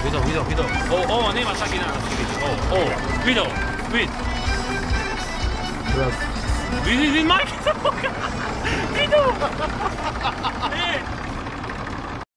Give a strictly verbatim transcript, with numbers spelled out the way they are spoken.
Widow, widow, widow. O, o, nemaš taki danas. O, o, widow, vid. Teraz. Vid, vid, vid, majke, widow.